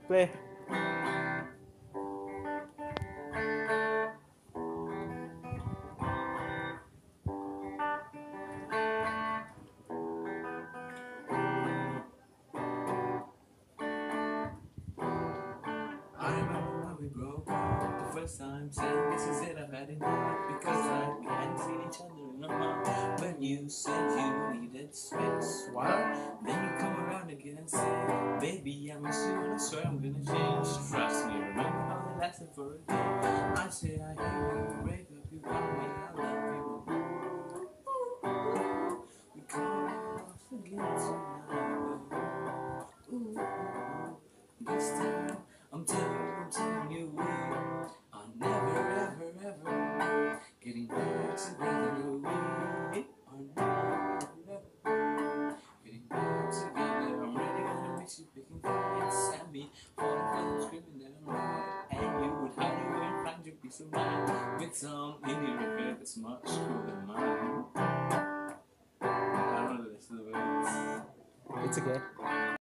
Play. I remember when we broke up the first time, saying this is it, I've had enough, because I can't see each other in a month. When you said you needed space, what? Then you come around again and say, baby, I miss you and I swear I'm gonna change. Trust me, remember how it lasted for a day. I say I hear you break up, you call me, I love you. We call it off again tonight. Ooh, this time I'm telling you, we are never, ever, ever getting back together. We are never, ever getting back together. I'm really gonna miss you picking fights at me, falling for them, screaming that I'm right, and you would hide away and find your peace of mind with some indie record that's much cooler than mine. I don't know the rest of the words. It's okay.